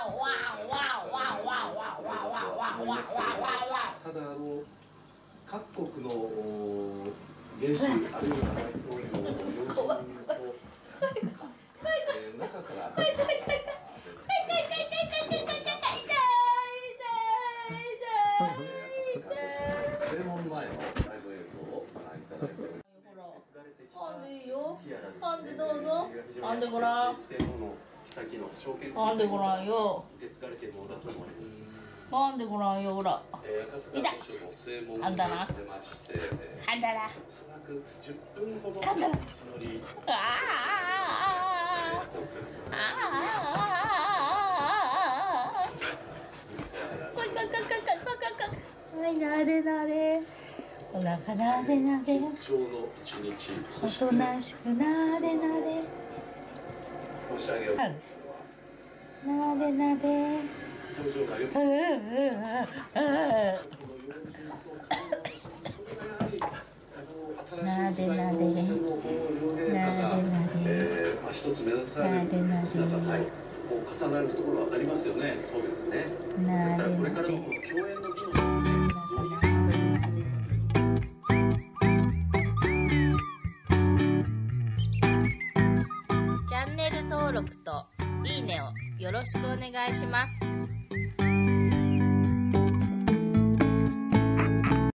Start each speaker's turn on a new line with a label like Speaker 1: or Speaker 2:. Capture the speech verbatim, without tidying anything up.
Speaker 1: ただあの各国の元首あるいは大統領の要人を中から正門前のライブ映像をご覧いただいております。
Speaker 2: パンでいいよ。パンでどうぞ。パンでごらん。パンでごらんよ。パンでごらんよ、ほら。いた。あんだな。あんだな。あんだな。ああ。ああ。こいこいこいこいこいこいこい。はい、なでなで。お腹なでなで。おとなしくなでなで。なでなで。なでなで。なでなで。
Speaker 1: 一つ目指される姿、はい、こう重なるところはありますよね。そうですね。ですからこれからの共演の議論ですね。
Speaker 3: チャンネル登録といいねをよろしくお願いします。